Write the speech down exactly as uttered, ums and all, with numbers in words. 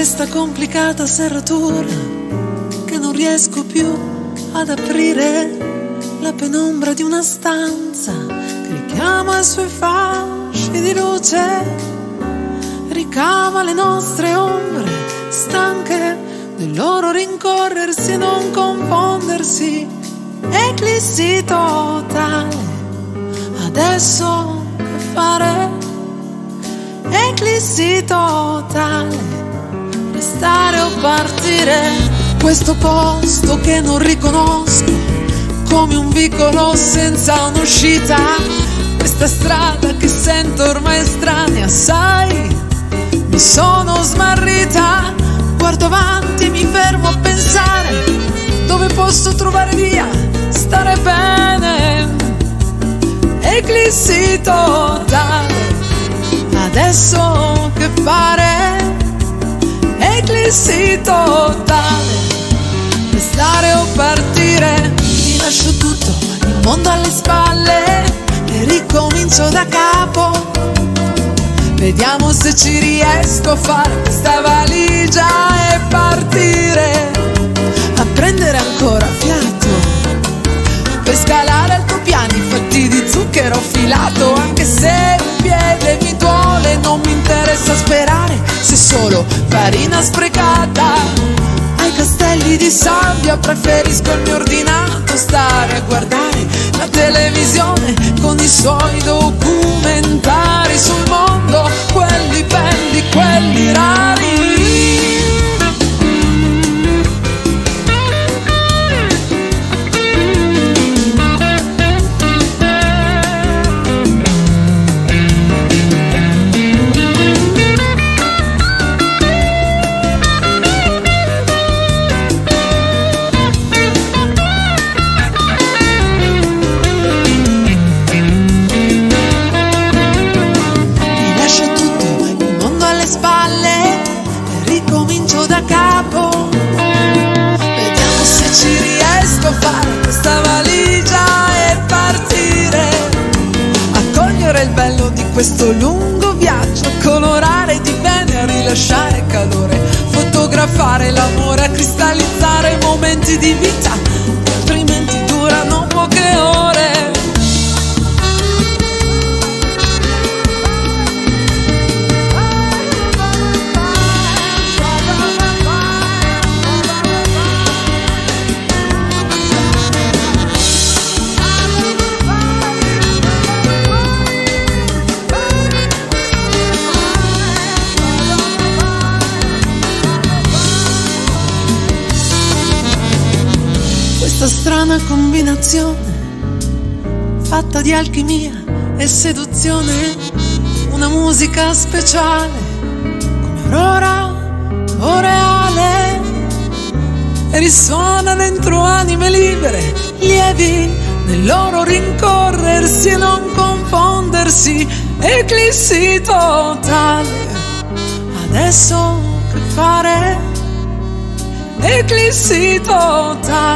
questa complicata serratura che non riesco più ad aprire, la penombra di una stanza che richiama i suoi fasci di luce, ricava le nostre ombre stanche del loro rincorrersi e non confondersi. Eclissi totale, adesso che fare? Eclissi totale, restare o partire. Questo posto che non riconosco, come un vicolo senza un'uscita, questa strada che sento ormai estranea, sai, mi sono smarrita. Guardo avanti e mi fermo a pensare dove posso trovare via, stare bene. Eclissi totale, adesso che fare? Eclissi totale, restare o partire. Mi lascio tutto, il mondo alle spalle e ricomincio da capo. Vediamo se ci riesco a fare questa valigia e partire, a prendere ancora fiato per scalare altopiani fatti di zucchero filato. Anche se un piede mi duole, non mi interessa sperare, se solo farina sprecata. Ai castelli di sabbia preferisco il mio ordinato, stare a guardare la televisione con i suoi documentari sul mondo, quelli belli, quelli rari. Questo lungo viaggio, a colorare di bene, a rilasciare calore, fotografare l'amore, a cristallizzare momenti di vita che altrimenti durano poche ore. Questa strana combinazione fatta di alchimia e seduzione, una musica speciale come aurora boreale, e risuona dentro anime libere, lievi nel loro rincorrersi e non confondersi. Eclissi totale, adesso che fare? Eclissi totale,